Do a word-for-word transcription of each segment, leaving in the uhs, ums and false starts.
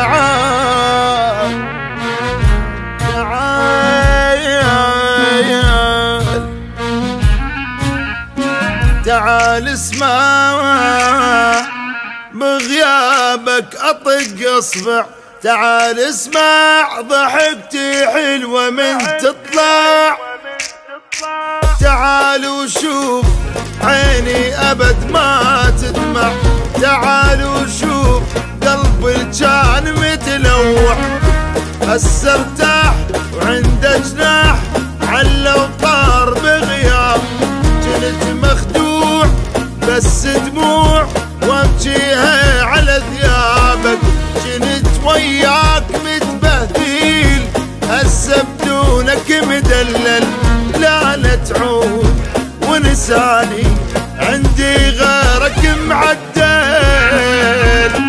تعال تعال تعال اسمع بغيابك اطق اصبع، تعال اسمع ضحكتي حلوة من تطلع، تعال وشوف عيني ابد ما تدمع، تعال وشوف قلبي كان متلوع، هسه ارتاح وعنده جناح علو طار بغياب، كنت مخدوع بس دموع وامشيها على ثيابك، كنت وياك متبهديل هسه بدونك مدلل، لا لا تعود ونساني عندي غيرك معدل.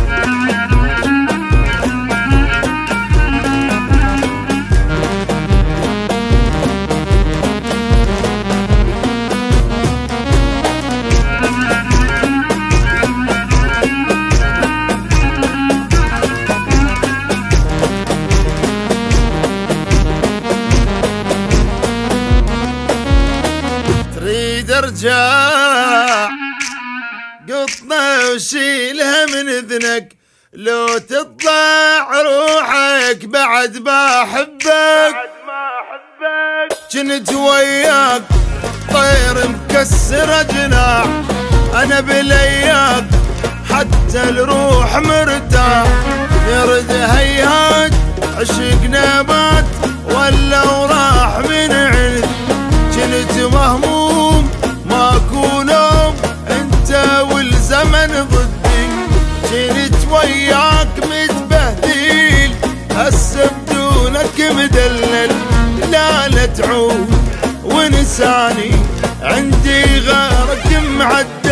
ارجع قطنا وشيلها من اذنك، لو تطلع روحك بعد ما احبك، كنت وياك طير مكسر جناح، انا بلياك حتى الروح مرتاح، يرد هيهات عشقنا بات ولا وراح من عند، كنت مهموم ماكو نوم انت والزمن ضدي، كنت وياك متبهديل هسه بدونك مدلل، لا لا تعود ونساني عندي غيرك معدل.